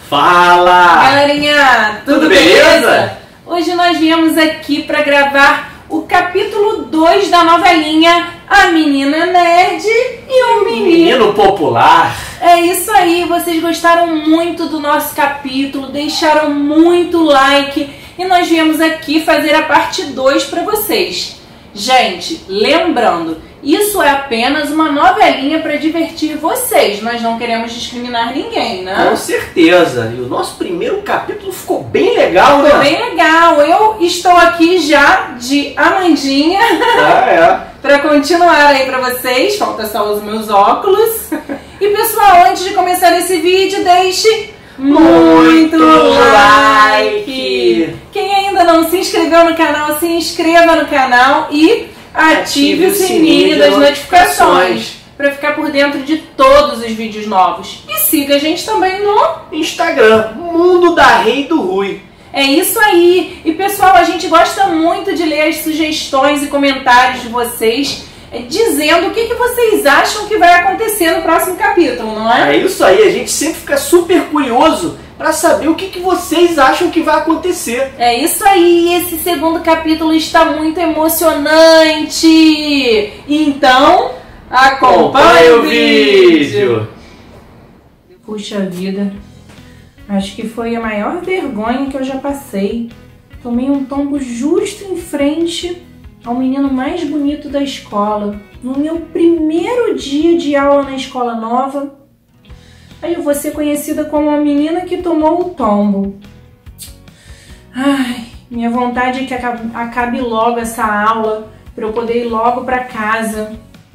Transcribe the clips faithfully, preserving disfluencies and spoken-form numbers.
Fala! Galerinha, tudo, tudo beleza? beleza? Hoje nós viemos aqui para gravar o capítulo dois da novelinha A Menina Nerd e o Menino... Menino Popular. É isso aí, vocês gostaram muito do nosso capítulo, deixaram muito like e nós viemos aqui fazer a parte dois para vocês. Gente, lembrando, isso é apenas uma novelinha para divertir vocês. Nós não queremos discriminar ninguém, né? Com certeza. E o nosso primeiro capítulo ficou bem legal, né? Ficou bem legal. Eu estou aqui já de Amandinha. Ah, é. Para continuar aí para vocês. Falta só os meus óculos. E pessoal, antes de começar esse vídeo, deixe muito, muito like. like. Quem ainda não se inscreveu no canal, se inscreva no canal e ative, ative o sininho das notificações para ficar por dentro de todos os vídeos novos. E siga a gente também no Instagram, Mundo da Rei do Rui. É isso aí. E pessoal, a gente gosta muito de ler as sugestões e comentários de vocês, dizendo o que, que vocês acham que vai acontecer no próximo capítulo, não é? É isso aí, a gente sempre fica super curioso para saber o que, que vocês acham que vai acontecer. É isso aí, esse segundo capítulo está muito emocionante. Então, acompanhe o vídeo. Puxa vida, acho que foi a maior vergonha que eu já passei. Tomei um tombo justo em frente ao menino mais bonito da escola, no meu primeiro dia de aula na escola nova. Aí eu vou ser conhecida como a menina que tomou o tombo. Ai, minha vontade é que acabe logo essa aula, para eu poder ir logo para casa.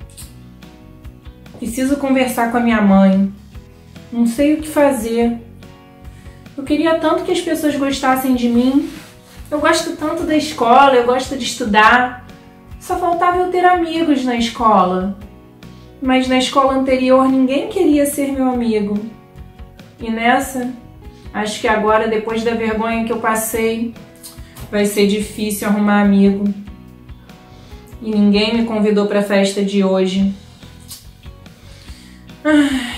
Preciso conversar com a minha mãe. Não sei o que fazer. Eu queria tanto que as pessoas gostassem de mim. Eu gosto tanto da escola, eu gosto de estudar. Só faltava eu ter amigos na escola. Mas na escola anterior ninguém queria ser meu amigo. E nessa, acho que agora, depois da vergonha que eu passei, vai ser difícil arrumar amigo. E ninguém me convidou para a festa de hoje. Ai.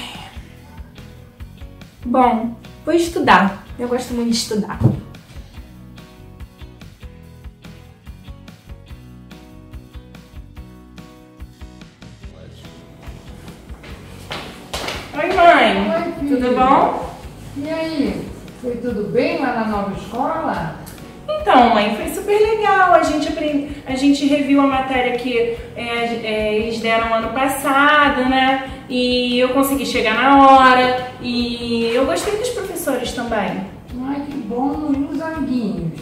Bom, vou estudar. Eu gosto muito de estudar. Oi, mãe. Oi, filho. Tudo bom? E aí, foi tudo bem lá na nova escola? Então, mãe, foi super legal. A gente, aprend... a gente reviu a matéria que é, é, eles deram ano passado, né? E eu consegui chegar na hora. E eu gostei dos professores também. Ai, que bom. E os amiguinhos?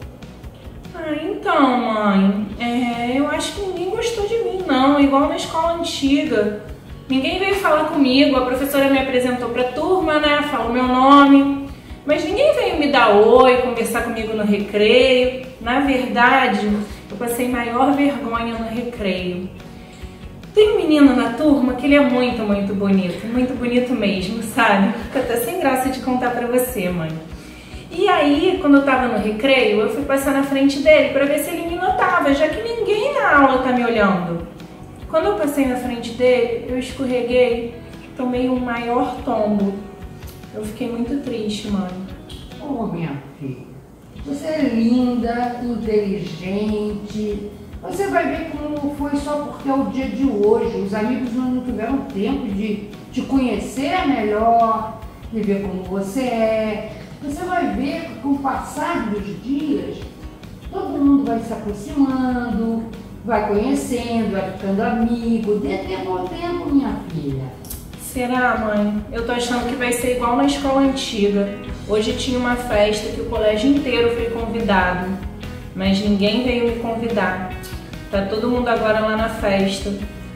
Ah, então, mãe, é, eu acho que ninguém gostou de mim, não. Igual na escola antiga. Ninguém veio falar comigo, a professora me apresentou para a turma, né, falou meu nome, mas ninguém veio me dar oi, conversar comigo no recreio. Na verdade, eu passei maior vergonha no recreio. Tem um menino na turma que ele é muito, muito bonito, muito bonito mesmo, sabe? Fico até sem graça de contar para você, mãe. E aí, quando eu tava no recreio, eu fui passar na frente dele para ver se ele me notava, já que ninguém na aula tá me olhando. Quando eu passei na frente dele, eu escorreguei, tomei um maior tombo. Eu fiquei muito triste, mãe. Oh, minha filha, você é linda, inteligente. Você vai ver como foi só porque é o dia de hoje. Os amigos não tiveram tempo de te conhecer melhor, de ver como você é. Você vai ver que com o passar dos dias, todo mundo vai se aproximando, vai conhecendo, vai ficando amigo. Dê tempo ao tempo, minha filha. Será, mãe? Eu tô achando que vai ser igual na escola antiga. Hoje tinha uma festa que o colégio inteiro foi convidado, mas ninguém veio me convidar. Tá todo mundo agora lá na festa,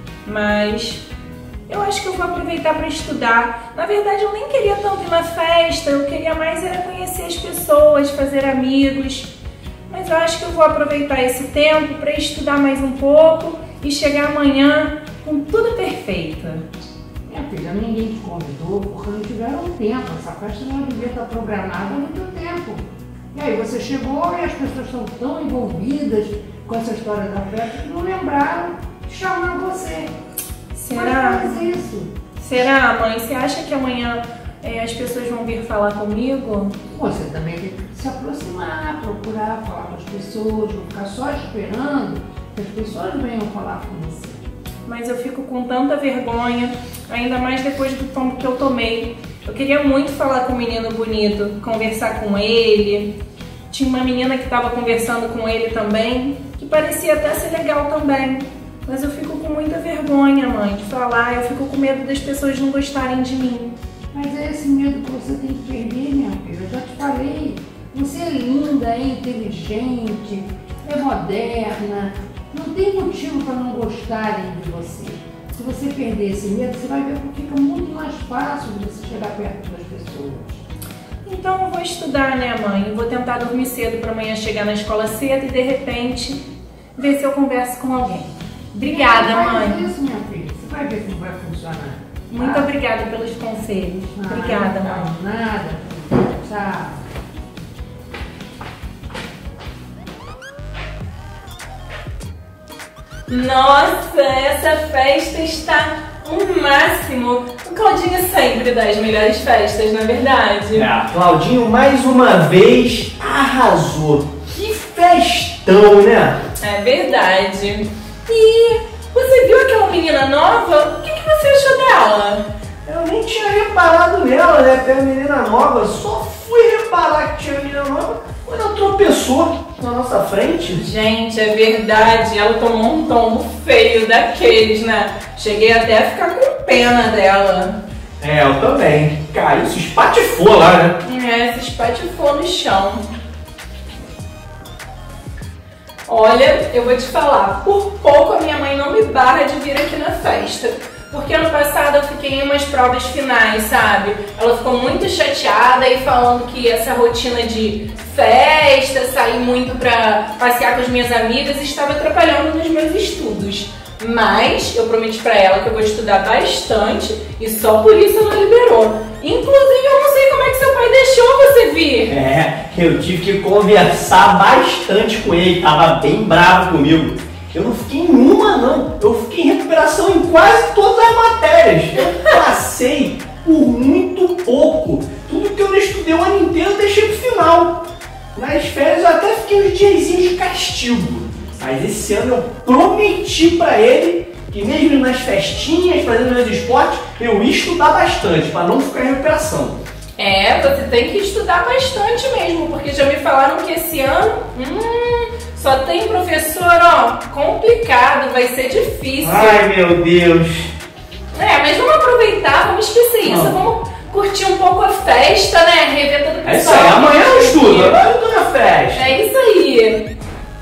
mas eu acho que eu vou aproveitar para estudar. Na verdade, eu nem queria tanto ir na festa, eu queria mais era conhecer as pessoas, fazer amigos. Mas eu acho que eu vou aproveitar esse tempo para estudar mais um pouco e chegar amanhã com tudo perfeito. Minha filha, ninguém te convidou porque não tiveram tempo. Essa festa não devia estar programada há muito tempo. E aí você chegou e as pessoas estão tão envolvidas com essa história da festa que não lembraram de chamar você. Será? Mas faz isso. Será, mãe? Você acha que amanhã é, as pessoas vão vir falar comigo? Você também tem que se aproximar, procurar falar com as pessoas, não ficar só esperando que as pessoas venham falar com você. Mas eu fico com tanta vergonha, ainda mais depois do tombo que eu tomei. Eu queria muito falar com o menino bonito, conversar com ele. Tinha uma menina que estava conversando com ele também, que parecia até ser legal também. Mas eu fico com muita vergonha, mãe, de falar. Eu fico com medo das pessoas não gostarem de mim. Mas é esse medo que você tem que perder, minha filha. Eu já te falei. Você é linda, é inteligente, é moderna. Não tem motivo para não gostarem de você. Se você perder esse medo, você vai ver que fica muito mais fácil de você chegar perto das pessoas. Então eu vou estudar, né, mãe? Eu vou tentar dormir cedo para amanhã chegar na escola cedo e, de repente, ver se eu converso com alguém. Obrigada, mãe. Faz isso, minha filha. Você vai ver como vai funcionar. Muito tá? obrigada pelos conselhos. Ah, Obrigada, não, mãe. Nada. Tchau. Nossa, essa festa está um máximo. O Claudinho sempre dá as melhores festas, não é verdade? É, Claudinho mais uma vez arrasou. Que festão, né? É verdade. E você viu aquela menina nova? O que, que você achou dela? Eu nem tinha reparado nela, né? Pela menina nova. Só fui reparar que tinha menina nova quando ela tropeçou na nossa frente. Gente, é verdade. Ela tomou um tombo feio daqueles, né? Cheguei até a ficar com pena dela. É, eu também. Caiu, se espatifou lá, né? É, se espatifou no chão. Olha, eu vou te falar, por pouco a minha mãe não me barra de vir aqui na festa. Porque ano passado eu fiquei em umas provas finais, sabe? Ela ficou muito chateada e falando que essa rotina de festa, sair muito pra passear com as minhas amigas, estava atrapalhando nos meus estudos. Mas eu prometi pra ela que eu vou estudar bastante e só por isso ela liberou. Inclusive eu não sei como é que seu pai deixou você vir. É, eu tive que conversar bastante com ele, tava bem bravo comigo. Eu não fiquei em uma não, eu fiquei em recuperação em quase todas as matérias. Eu passei por muito pouco. Tudo que eu não estudei o ano inteiro eu deixei pro final. Nas férias eu até fiquei uns diazinhos de castigo. Mas esse ano eu prometi pra ele que mesmo nas festinhas, fazendo meus esportes, eu ia estudar bastante, pra não ficar em recuperação. É, você tem que estudar bastante mesmo, porque já me falaram que esse ano hum, só tem professor, ó, complicado, vai ser difícil. Ai, meu Deus. É, mas vamos aproveitar, vamos esquecer isso, ah. vamos curtir um pouco a festa, né, rever todo o pessoal. É isso aí, amanhã eu estudo, agora eu tô na festa. É isso aí.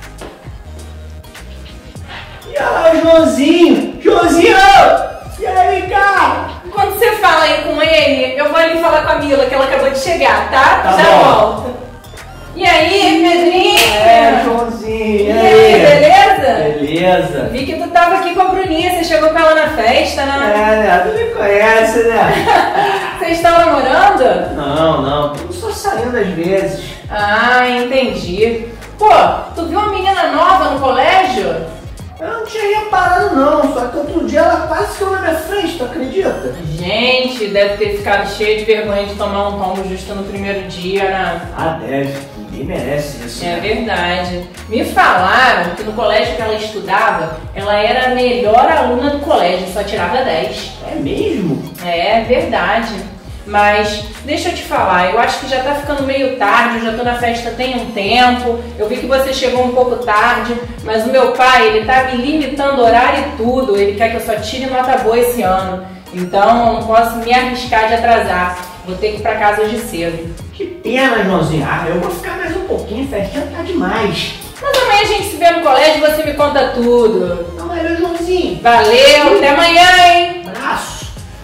E olha lá o Joãozinho, Joãozinho! E aí, cara? Quando você fala aí com ele, eu vou ali falar com a Mila, que ela acabou de chegar, tá? Tá Já bom. volto. E aí, Pedrinho? É, Joãozinho, e aí, beleza? Beleza. Vi que tu tava aqui com a Bruninha, você chegou com ela na festa, né? É, né? Tu me conhece, né? Vocês estão namorando? Não, não, tô só saindo às vezes. Ah, entendi. Pô, tu viu uma menina nova no colégio? Eu não tinha reparado não, só que outro dia ela quase ficou na minha frente, tu acredita? Gente, deve ter ficado cheia de vergonha de tomar um tombo justo no primeiro dia, né? Ah, deve. Ninguém merece isso. É verdade. Me falaram que no colégio que ela estudava, ela era a melhor aluna do colégio, só tirava dez. É mesmo? É verdade. Mas deixa eu te falar, eu acho que já tá ficando meio tarde, eu já tô na festa tem um tempo, eu vi que você chegou um pouco tarde, mas o meu pai, ele tá me limitando horário e tudo, ele quer que eu só tire nota boa esse ano, então eu não posso me arriscar de atrasar, vou ter que ir pra casa hoje cedo. Que pena, Joãozinho, ah, eu vou ficar mais um pouquinho, festinha tá demais. Mas amanhã a gente se vê no colégio e você me conta tudo. Não, valeu, Joãozinho. Valeu, até amanhã, hein? Abraço.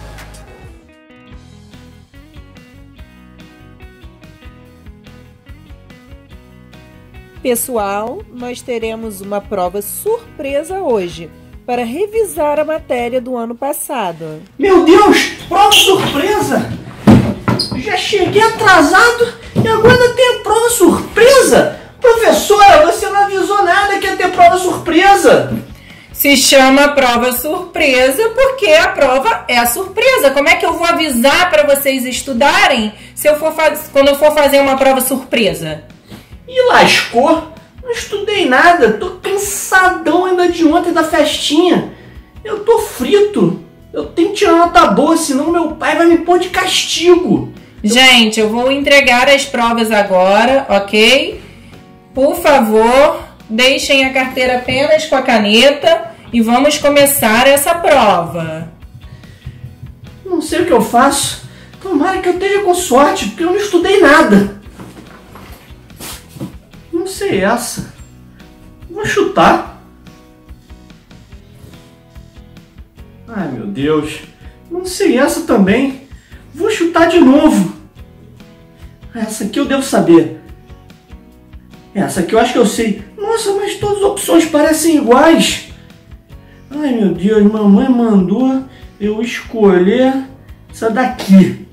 Pessoal, nós teremos uma prova surpresa hoje para revisar a matéria do ano passado. Meu Deus, prova surpresa! Já cheguei atrasado e agora tem prova surpresa? Professora, você não avisou nada que ia ter prova surpresa. Se chama prova surpresa porque a prova é a surpresa. Como é que eu vou avisar para vocês estudarem se eu for faz... quando eu for fazer uma prova surpresa? E lascou? Não estudei nada. Tô cansadão ainda de ontem da festinha. Eu tô frito. Eu tenho que tirar nota boa, senão meu pai vai me pôr de castigo. Gente, eu vou entregar as provas agora, ok? Por favor, deixem a carteira apenas com a caneta e vamos começar essa prova. Não sei o que eu faço. Tomara que eu esteja com sorte, porque eu não estudei nada. Não sei essa. Vou chutar. Ai, meu Deus. Não sei essa também. Vou chutar de novo. Essa aqui eu devo saber. Essa aqui eu acho que eu sei. Nossa, mas todas as opções parecem iguais. Ai, meu Deus. Mamãe mandou eu escolher essa daqui.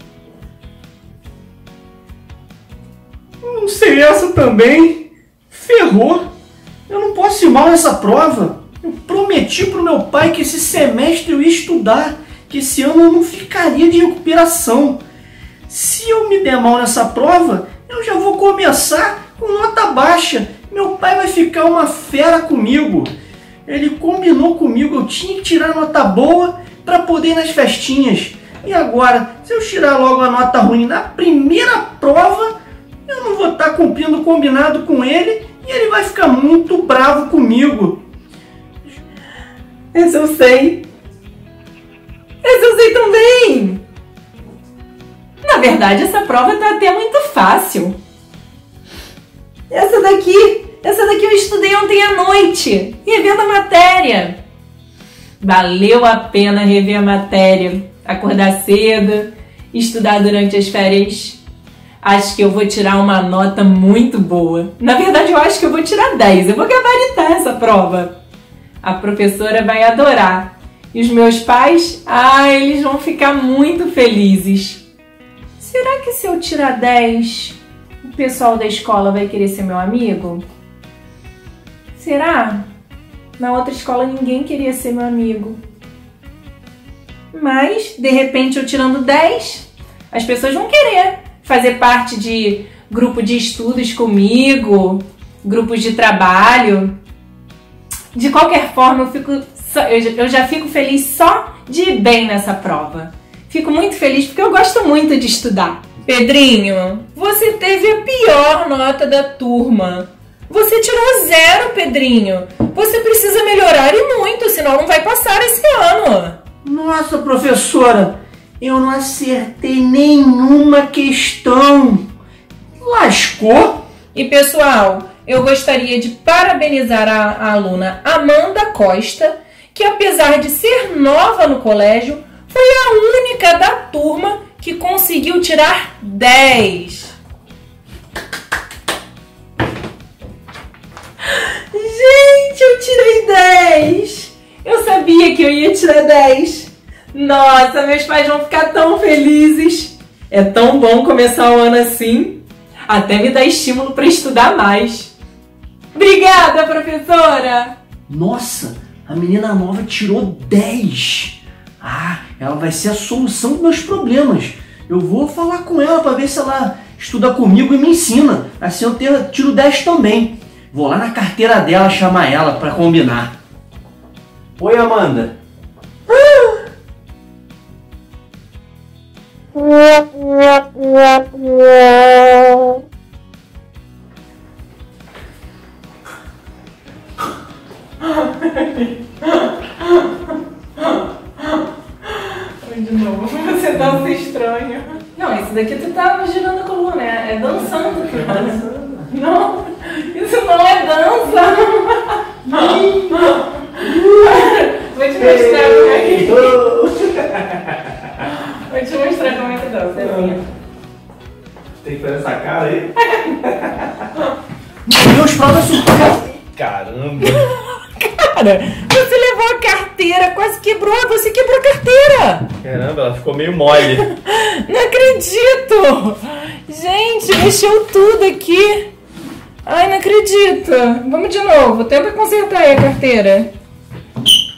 Não sei essa também. Ferrou. Eu não posso ir mal nessa prova. Eu prometi pro meu pai que esse semestre eu ia estudar, que esse ano eu não ficaria de recuperação. Se eu me der mal nessa prova, eu já vou começar com nota baixa. Meu pai vai ficar uma fera comigo. Ele combinou comigo, eu tinha que tirar nota boa para poder ir nas festinhas. E agora, se eu tirar logo a nota ruim na primeira prova, eu não vou estar cumprindo o combinado com ele e ele vai ficar muito bravo comigo. Essa eu sei. Essa eu sei também. Na verdade, essa prova tá até muito fácil. Essa daqui, essa daqui eu estudei ontem à noite, revendo a matéria. Valeu a pena rever a matéria, acordar cedo, estudar durante as férias. Acho que eu vou tirar uma nota muito boa. Na verdade, eu acho que eu vou tirar dez. Eu vou gabaritar essa prova. A professora vai adorar. E os meus pais, ah, eles vão ficar muito felizes. Será que se eu tirar dez, o pessoal da escola vai querer ser meu amigo? Será? Na outra escola ninguém queria ser meu amigo. Mas, de repente, eu tirando dez, as pessoas vão querer fazer parte de grupo de estudos comigo, grupos de trabalho. De qualquer forma, eu, fico, eu já fico feliz só de ir bem nessa prova. Fico muito feliz porque eu gosto muito de estudar. Pedrinho, você teve a pior nota da turma. Você tirou zero, Pedrinho. Você precisa melhorar e muito, senão não vai passar esse ano. Nossa, professora, eu não acertei nenhuma questão. Lascou? E pessoal, eu gostaria de parabenizar a, a aluna Amanda Costa, que apesar de ser nova no colégio, foi a única da turma que conseguiu tirar dez. Gente, eu tirei dez. Eu sabia que eu ia tirar dez. Nossa, meus pais vão ficar tão felizes. É tão bom começar o ano assim. Até me dá estímulo para estudar mais. Obrigada, professora! Nossa, a menina nova tirou dez. Ah, ela vai ser a solução dos meus problemas. Eu vou falar com ela para ver se ela estuda comigo e me ensina. Assim eu ter, tiro dez também. Vou lá na carteira dela chamar ela para combinar. Oi, Amanda. De novo, você dança estranho. Não, isso daqui tu tá girando a coluna, é, é dançando, cara. Não, isso não é dança. Vou te mostrar como é que... Vou te mostrar como é que dança, é assim. Tem que fazer essa cara aí. Meu Deus, prova surpresa. Caramba. Cara, você levou a carteira, quase quebrou, você quebrou a carteira. Caramba, ela ficou meio mole. Não acredito. Gente, mexeu tudo aqui. Ai, não acredito. Vamos de novo, tenta consertar aí a carteira.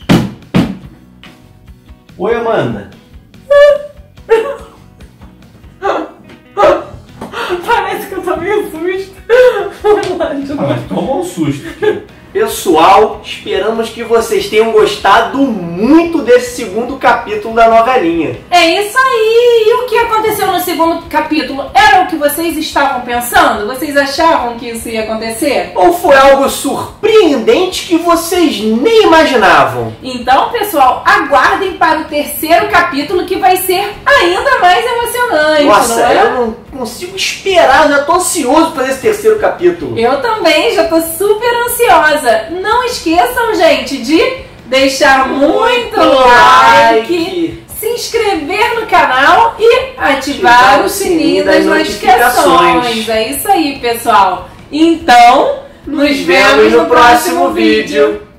Oi, Amanda. Parece que eu tô meio susto. Vamos lá, de Ah, novo. mas toma um susto. Pessoal, esperamos que vocês tenham gostado muito desse segundo capítulo da novelinha. É isso aí! E o que aconteceu no segundo capítulo? Era o que vocês estavam pensando? Vocês achavam que isso ia acontecer? Ou foi algo surpreendente que vocês nem imaginavam? Então, pessoal, aguardem para o terceiro capítulo, que vai ser ainda mais emocionante, Nossa, não é? eu não consigo esperar, já tô ansioso para esse terceiro capítulo. Eu também já tô super ansiosa. Não esqueçam, gente, de deixar muito like, se inscrever no canal e ativar o sininho das notificações. É isso aí, pessoal. Então, nos vemos no próximo vídeo.